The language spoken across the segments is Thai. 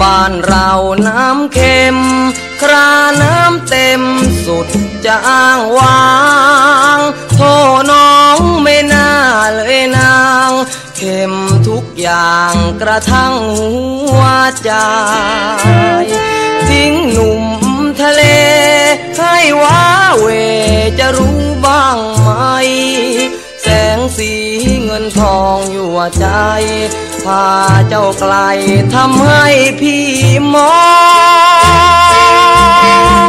บ้านเราน้ำเค็มคราน้ำเต็มสุดจะอ้างว้างโทน้องไม่น่าเลยนางเค็มทุกอย่างกระทั่งหัวใจทิ้งหนุ่มทะเลให้ว้าเวจะรู้บ้างไหมแสงสีเงินทองอยู่ใจพาเจ้าไกลทำให้พี่มอง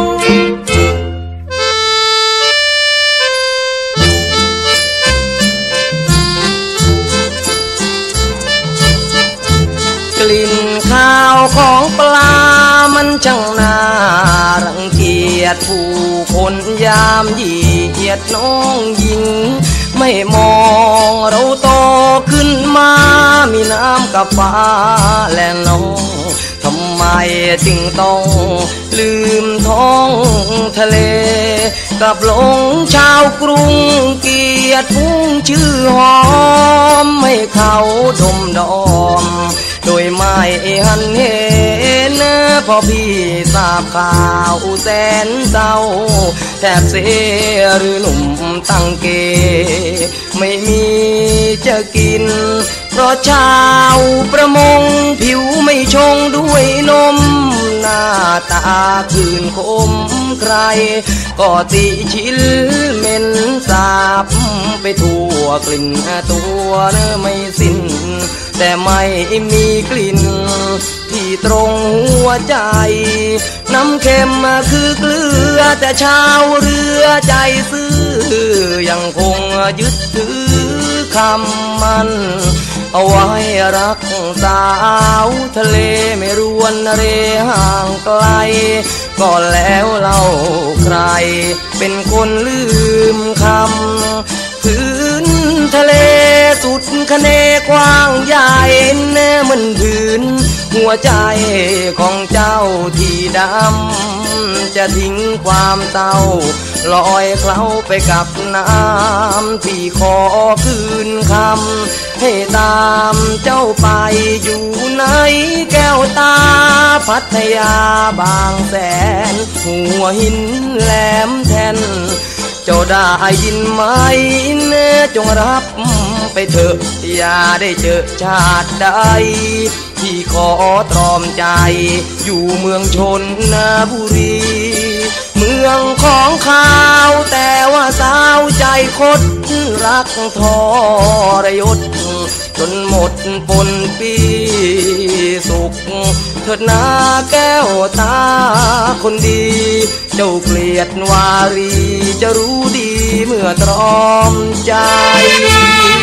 กลิ่นข้าวของปลามันช่างน่ารังเกียจผู้คนยามเหยียดน้องหญิงไม่มองเราโตขึ้นมามีน้ำกับฟ้าและน้องทำไมจึงต้องลืมท้องทะเลกับหลงชาวกรุงเกียรติพุ่งชื่อหอมให้เขาดมดอมโดยไม่หันเห็นพอพี่ทราบข่าวแสนเศร้าแทบเสียหรือหนุ่มตั้งเกไม่มีจะกินเพราะชาวประมงผิวไม่ชงด้วยนมหน้าตาคืนคมใครก็ติชิลเหม็นสาบไปทั่วกลิ่นตัวไม่สิ้นแต่ไม่มีกลิ่นที่ตรงหัวใจน้ำเค็มคือเกลือแต่ชาวเรือใจซื่อยังคงยึดถือคำมันเอาไว้รักสาวทะเลไม่รวนเรห่างไกลก็แล้วเล่าใครเป็นคนลืมคำพื้นทะเลสุดคะเนกว้างใหญ่แน่มันพื้นหัวใจของเจ้าที่ดำจะทิ้งความเศร้าลอยเคล้าไปกับน้ำที่ขอคืนคำให้ตามเจ้าไปอยู่ในแก้วตาพัทยาบางแสนหัวหินแหลมแทนเจ้าได้ยินไหมจงรับไปเถอะอย่าได้เจอชาติใดที่ขอตรอมใจอยู่เมืองชนบุรีเมืองของข้าวแต่ว่าสาวใจคดรักทรยศจนหมดปนปีสุขเถิดนาแก้วตาคนดีเจ้าเกลียดวารีจะรู้ดีเมื่อตรอมใจ